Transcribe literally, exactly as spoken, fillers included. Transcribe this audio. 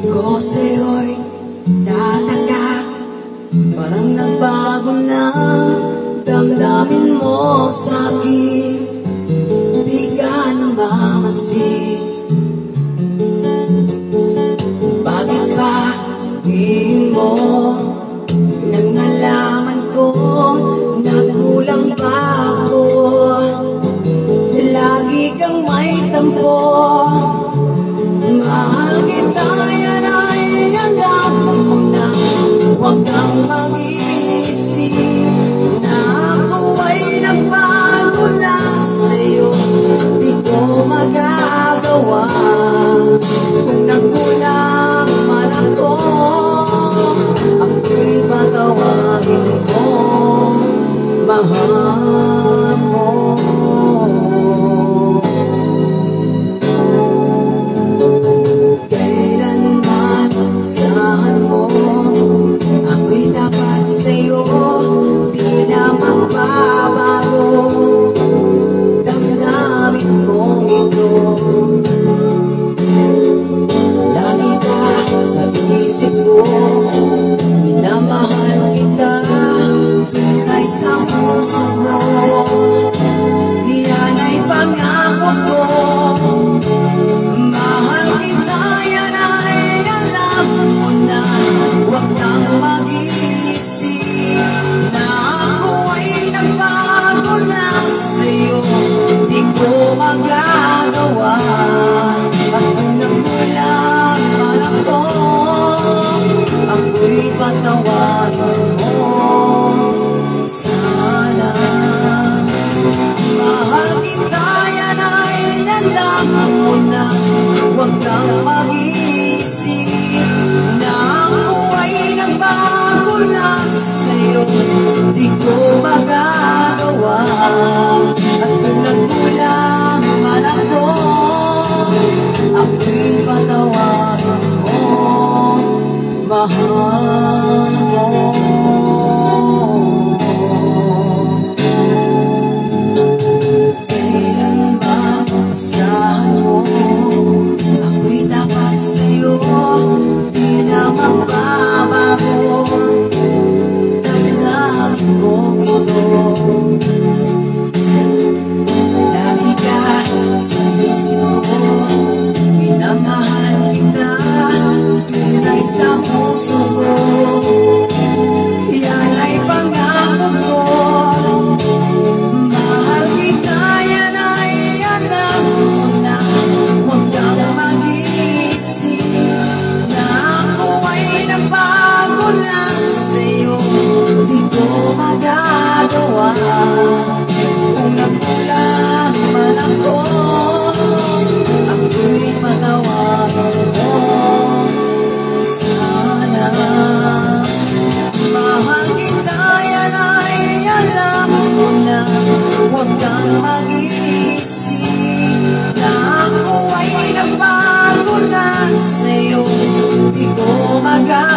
Ako sa'yo'y tataka, parang nagbago na damdamin mo sa'kin. Di ka namamansin, bakit ba sabihin mo nang nalaman ko na kulang pa ako? Lagi kang may tampo, mahal kita, yan ay alam mo na. Huwag kang mag-iisip na ako ay nagbago na sa'yo. Di ko magagawa kung nagkulang man ako. Ako'y patawarin mo, mahal mo. Kailanman saan mo, ako'y dapat sa'yo, di na magbabago. Damdamin mong ito, lagi ka sa isip ko. Minamahal kita, tunay sa puso mo. Yan ay pangako ko. Mahal kita, yan ay alam mo na. Huwag kang mag-iisip na ako ay nagbago na sa'yo. Di ko magagawa at kung nagkulang man ako, ako'y patawarin mo sana. Mahal kita, yan ay alam mo na. Huwag kang mag-iisip na ako ay nagbago na sa'yo. Di ko magagawa at kung nagkulang man ako, ako'y patawarin mo, mahal mo. Kailan ba asahan mo, ako'y dapat sa'yo, di na magbabago. Damdamin ko ito, lagi ka sa isip ko. Minamahal kita, tunay sa puso ko. Yan ay pangako ko. Mahal kita, yan ay alam mo na. Huwag kang mag-iisip na ako ay nagbago na sa'yo. Di ko magagawa kung nagkulang man ako, ako'y patawarin mo sana. Mahal kita, yan ay alam mo na. Huwag kang mag-iisip na ako ay nagbago na sa'yo. Di ko magagawa